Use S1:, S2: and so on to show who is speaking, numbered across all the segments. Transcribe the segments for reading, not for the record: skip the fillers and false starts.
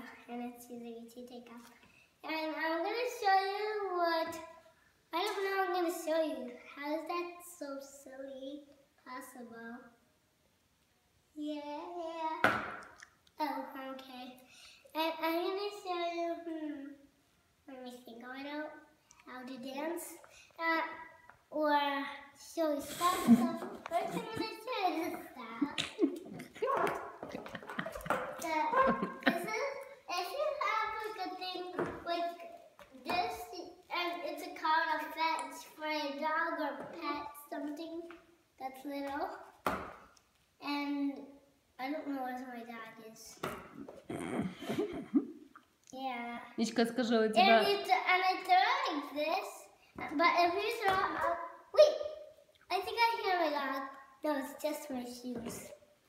S1: and it's easy to take off. And I'm gonna show you what. I don't know. I'm gonna show you. How is that so silly possible? Yeah. Oh, okay. And I'm gonna show you. Let me think. I don't know how to dance. Or show you stuff. So first, I'm gonna show you this stuff. This is if you have like a thing like this, and it's a kind of fence for a dog or pet, something that's little. And I don't know where my dog is. Yeah.
S2: Ничка, скажи, у тебя...
S1: And it's like this, but if you throw out... Wait! I think I hear my dog. No, it's just my shoes.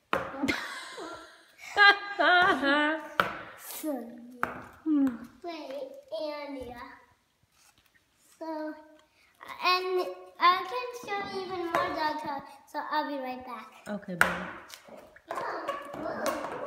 S1: So, wait, and yeah. So, and I can show you even more dog toys, so I'll be right back.
S2: Okay, bye.
S1: Oh, whoa.